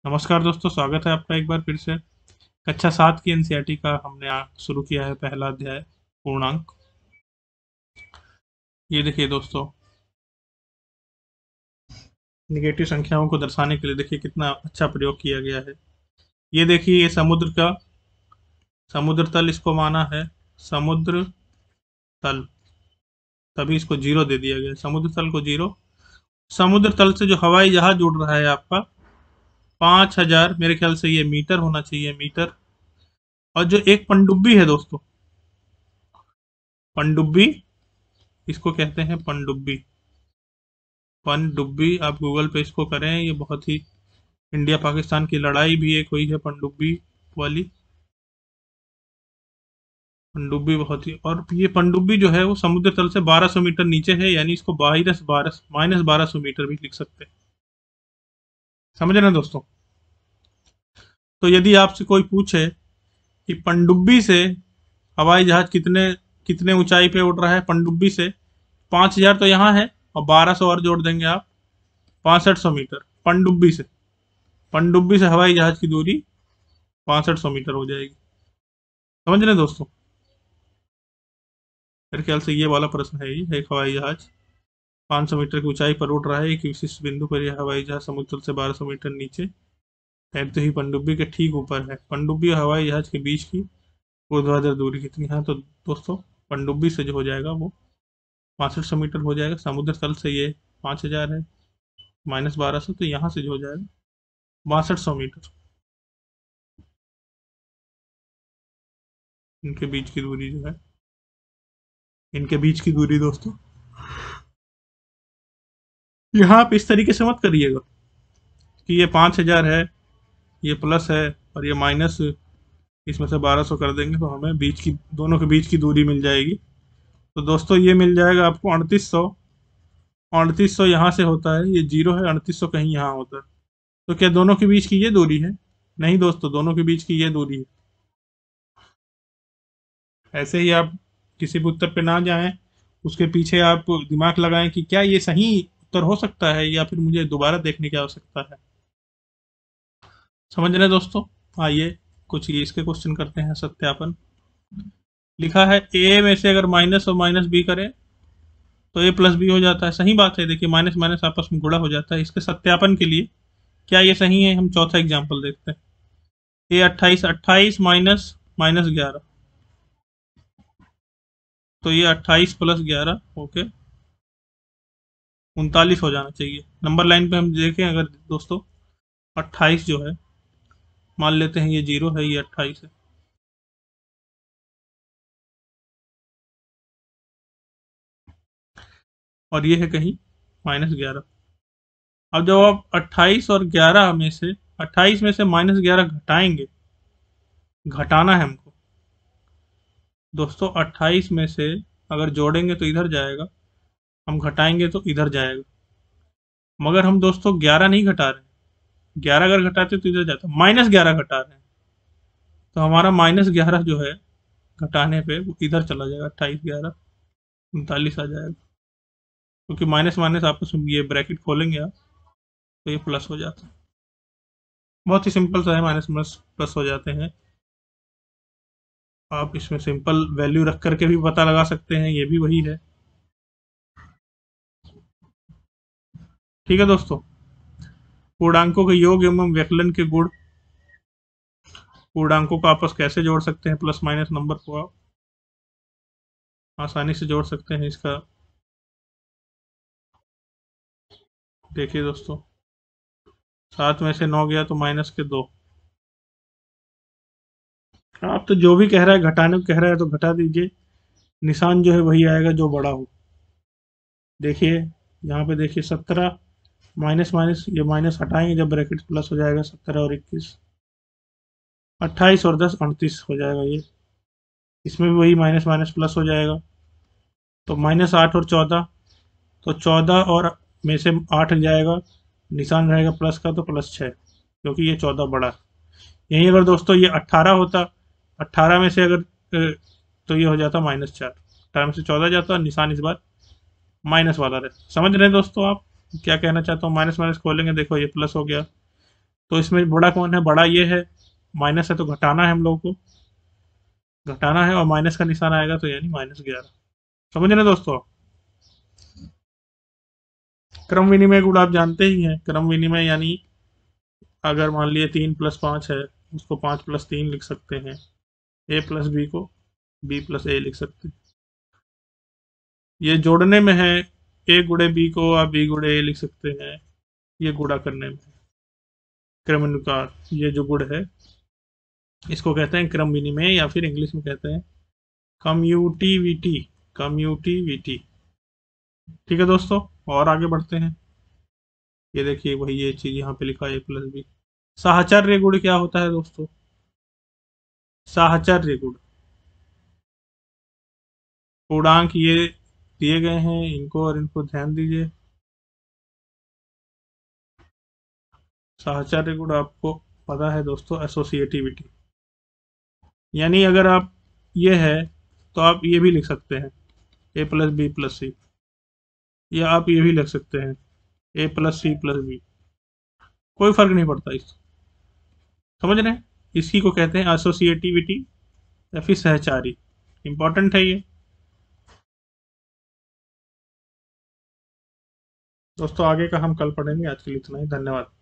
नमस्कार दोस्तों, स्वागत है आपका एक बार फिर से। कक्षा 7 की एनसीईआरटी का हमने शुरू किया है पहला अध्याय पूर्णांक। ये देखिए दोस्तों, निगेटिव संख्याओं को दर्शाने के लिए देखिए कितना अच्छा प्रयोग किया गया है। ये देखिए, ये समुद्र तल इसको माना है समुद्र तल, तभी इसको जीरो दे दिया गया है, समुद्र तल को जीरो। समुद्र तल से जो हवाई जहाज उड़ रहा है आपका 5,000, मेरे ख्याल से ये मीटर होना चाहिए, मीटर। और जो एक पनडुब्बी है दोस्तों, पनडुब्बी, इसको कहते हैं पनडुब्बी। पनडुब्बी आप गूगल पे इसको करें, ये बहुत ही, इंडिया पाकिस्तान की लड़ाई भी एक हुई है पनडुब्बी वाली। पनडुब्बी बहुत ही, और ये पनडुब्बी जो है वो समुद्र तल से 1200 मीटर नीचे है, यानी इसको माइनस 1200 मीटर भी लिख सकते हैं। समझ रहे हैं दोस्तों? तो यदि आपसे कोई पूछे कि पनडुब्बी से हवाई जहाज कितने कितने ऊंचाई पे उड़ रहा है, पनडुब्बी से 5,000 तो यहाँ है, और 1200 और जोड़ देंगे आप, 6500 मीटर पनडुब्बी से। पनडुब्बी से हवाई जहाज की दूरी 6500 मीटर हो जाएगी। समझ रहे हैं दोस्तों? मेरे ख्याल से ये वाला प्रश्न है। ये एक हवाई जहाज 500 मीटर की ऊंचाई पर उड़ रहा है, एक विशिष्ट बिंदु पर यह हवाई जहाज समुद्र तल से 1200 मीटर नीचे तैरते ही पनडुब्बी के ठीक ऊपर है। पनडुब्बी और हवाई जहाज के बीच की ऊर्ध्वाधर दूरी कितनी है? तो दोस्तों, पनडुब्बी से जो हो जाएगा वो 6500 मीटर हो जाएगा। समुद्र तल से ये 5,000 है, माइनस 1200, तो यहाँ से जो हो जाएगा 6200 मीटर। इनके बीच की दूरी जो है, इनके बीच की दूरी दोस्तों, यहाँ आप इस तरीके से मत करिएगा कि ये 5,000 है, ये प्लस है, और ये माइनस, इसमें से 1200 कर देंगे तो हमें बीच की, दोनों के बीच की दूरी मिल जाएगी। तो दोस्तों ये मिल जाएगा आपको 3800। 3800 यहाँ से होता है, ये जीरो है, 3800 कहीं यहाँ होता है। तो क्या दोनों के बीच की ये दूरी है? नहीं दोस्तों, दोनों के बीच की ये दूरी है। ऐसे ही आप किसी भी उत्तर पे ना जाएं, उसके पीछे आप दिमाग लगाएं कि क्या ये सही उत्तर हो सकता है, या फिर मुझे दोबारा देखने की आवश्यकता है। समझ रहे हैं दोस्तों? आइए कुछ ये इसके क्वेश्चन करते हैं, सत्यापन। लिखा है ए में से अगर माइनस और माइनस बी करें तो ए प्लस बी हो जाता है। सही बात है। देखिए, माइनस माइनस आपस में गुणा हो जाता है। इसके सत्यापन के लिए क्या ये सही है, हम चौथा एग्जाम्पल देखते हैं। ए 28, 28 माइनस माइनस 11, तो ये 28 प्लस 11, ओके, 39 हो जाना चाहिए। नंबर लाइन पे हम देखें अगर दोस्तों, 28 जो है, मान लेते हैं ये जीरो है, ये 28 है, और ये है कहीं -11। अब जब आप 28 और 11 में से, 28 में से -11 घटाएंगे, घटाना है हमको दोस्तों। 28 में से अगर जोड़ेंगे तो इधर जाएगा, हम घटाएंगे तो इधर जाएगा। मगर हम दोस्तों 11 नहीं घटा रहे, 11 अगर घटाते तो इधर जाता, -11 घटा रहे हैं, तो हमारा -11 जो है घटाने पे वो इधर चला जाएगा, 28 11 39 आ जाएगा। क्योंकि माइनस माइनस आपस में ये ब्रैकेट खोलेंगे आप, तो ये प्लस हो जाता है। बहुत ही सिंपल सा है, माइनस माइनस प्लस हो जाते हैं। आप इसमें सिंपल वैल्यू रख करके भी पता लगा सकते हैं, ये भी वही है। ठीक है दोस्तों, पूर्णांकों के योग एवं व्यकलन के गुण। पूर्णांकों को आपस कैसे जोड़ सकते हैं? प्लस माइनस नंबर को आप आसानी से जोड़ सकते हैं। इसका देखिए दोस्तों, 7 में से 9 गया तो -2। आप तो जो भी कह रहा है घटाने को कह रहा है तो घटा दीजिए, निशान जो है वही आएगा जो बड़ा हो। देखिए यहाँ पे देखिए, 17 माइनस माइनस, ये माइनस हटाएंगे जब ब्रैकेट प्लस हो जाएगा, 17 और 21, 28 और 10 38 हो जाएगा। ये इसमें भी वही माइनस माइनस प्लस हो जाएगा, तो -8 और 14, तो 14 और में से 8 जाएगा, निशान रहेगा प्लस का, तो +6, क्योंकि ये 14 बड़ा है। यहीं अगर दोस्तों ये 18 होता, 18 में से अगर तो ये हो जाता -4, 18 में से 14 जाता, निशान इस बार माइनस वाला रहता। समझ रहे हैं दोस्तों आप क्या कहना चाहता हूँ? माइनस माइनस खोलेंगे, देखो ये प्लस हो गया, तो इसमें बड़ा कौन है? बड़ा ये है, माइनस है तो घटाना है हम लोगों को, घटाना है और माइनस का निशान आएगा तो यानी -11। समझ रहे दोस्तों? क्रम विनिमय गुण आप जानते ही हैं। क्रम विनिमय यानी अगर मान लिए 3+5 है, उसको 5+3 लिख सकते हैं। ए प्लस बी को B+A लिख सकते हैं। ये जोड़ने में है, ए गुणे बी को आप बी गुणे ए लिख सकते हैं। ये गुणा करने में क्रमानुसार ये जो गुण है इसको कहते हैं क्रम विनिमय, या फिर इंग्लिश में कहते हैं कम्यूटिविटी। कम्यूटिविटी। ठीक है दोस्तों, और आगे बढ़ते हैं। ये देखिए वही ये चीज यहाँ पे लिखा है A+B। साहचर्य गुण क्या होता है दोस्तों? साहचर्य गुण, पूर्णांक ये दिए गए हैं, इनको और इनको ध्यान दीजिए। साहचर्य गुण आपको पता है दोस्तों, एसोसिएटिविटी। यानी अगर आप ये है तो आप ये भी लिख सकते हैं A+B+C, या आप ये भी लिख सकते हैं A+C+B। कोई फर्क नहीं पड़ता इस, समझ रहे हैं? इसी को कहते हैं एसोसिएटिविटी या फिर सहचारी। इंपॉर्टेंट है ये दोस्तों। आगे का हम कल पढ़ेंगे। आज के लिए इतना ही, धन्यवाद।